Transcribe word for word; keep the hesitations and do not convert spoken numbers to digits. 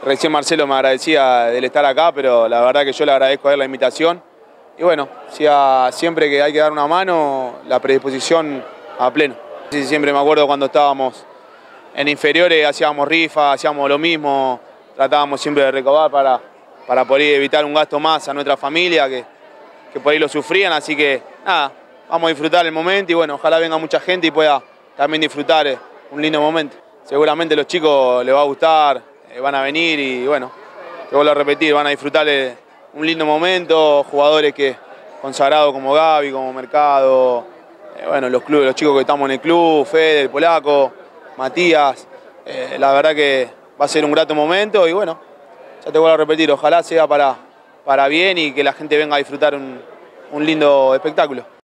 Recién Marcelo me agradecía del estar acá, pero la verdad que yo le agradezco a él la invitación. Y bueno, siempre que hay que dar una mano, la predisposición a pleno. Sí, siempre me acuerdo cuando estábamos en inferiores, hacíamos rifas, hacíamos lo mismo, tratábamos siempre de recaudar para, para poder evitar un gasto más a nuestra familia, que, que por ahí lo sufrían, así que nada, vamos a disfrutar el momento y bueno, ojalá venga mucha gente y pueda también disfrutar un lindo momento. Seguramente a los chicos les va a gustar, eh, van a venir y bueno, te vuelvo a repetir, van a disfrutar eh, un lindo momento, jugadores que consagrados como Gaby, como Mercado, eh, bueno, los clubes, los chicos que estamos en el club, Fede, el Polaco, Matías, eh, la verdad que va a ser un grato momento y bueno, ya te vuelvo a repetir, ojalá sea para, para bien y que la gente venga a disfrutar un, un lindo espectáculo.